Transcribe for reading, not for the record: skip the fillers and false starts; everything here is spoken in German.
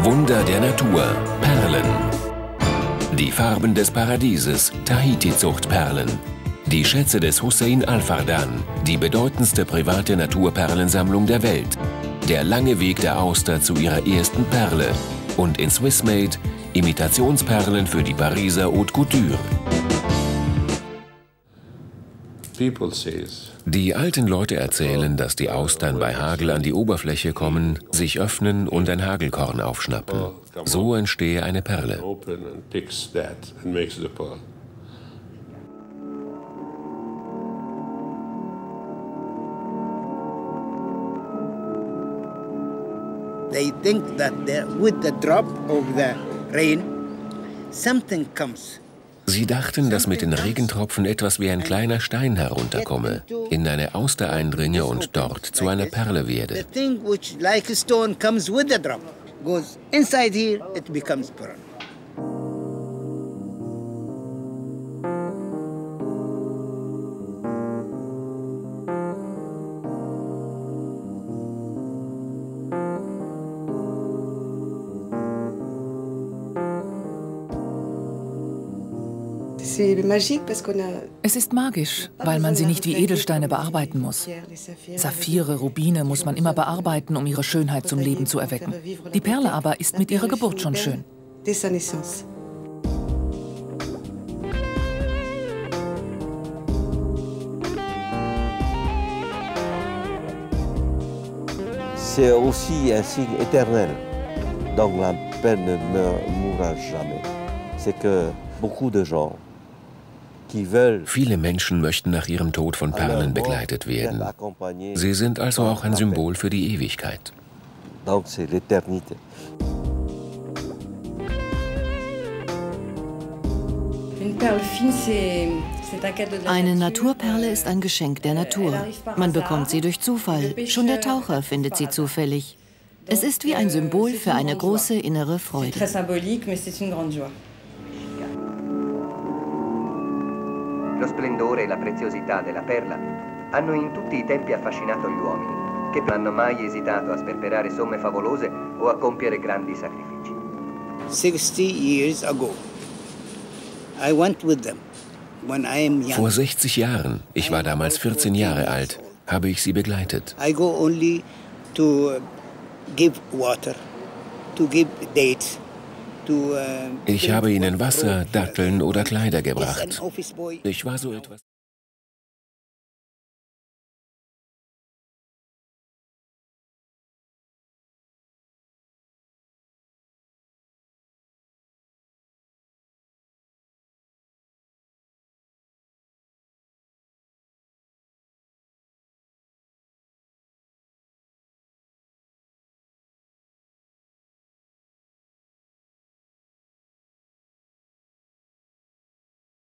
Wunder der Natur, Perlen. Die Farben des Paradieses, Tahiti-Zuchtperlen. Die Schätze des Hussein Al-Fardan, die bedeutendste private Naturperlensammlung der Welt. Der lange Weg der Auster zu ihrer ersten Perle. Und in Swissmade Imitationsperlen für die Pariser Haute Couture. Die alten Leute erzählen, dass die Austern bei Hagel an die Oberfläche kommen, sich öffnen und ein Hagelkorn aufschnappen. So entstehe eine Perle. They think that with the drop of the rain, something comes. Sie dachten, dass mit den Regentropfen etwas wie ein kleiner Stein herunterkomme, in eine Auster eindringe und dort zu einer Perle werde. The thing which like a stone comes with the drop, goes inside here, it becomes pearl. Es ist magisch, weil man sie nicht wie Edelsteine bearbeiten muss. Saphire, Rubine muss man immer bearbeiten, um ihre Schönheit zum Leben zu erwecken. Die Perle aber ist mit ihrer Geburt schon schön. C'est aussi un signe éternel. Donc la perle ne mourra jamais. C'est que beaucoup de gens Viele Menschen möchten nach ihrem Tod von Perlen begleitet werden. Sie sind also auch ein Symbol für die Ewigkeit. Eine Naturperle ist ein Geschenk der Natur. Man bekommt sie durch Zufall. Schon der Taucher findet sie zufällig. Es ist wie ein Symbol für eine große innere Freude. Lo splendore e la preziosità della perla hanno in tutti i tempi affascinato gli uomini, che non hanno mai esitato a sperperare somme favolose o a compiere grandi sacrifici. 60 years ago, I went with them when I am young. Vor 60 Jahren, ich war damals 14 Jahre alt, habe ich sie begleitet. I go only to give water, to give dates. Ich habe ihnen Wasser, Datteln oder Kleider gebracht. Ich war so etwas.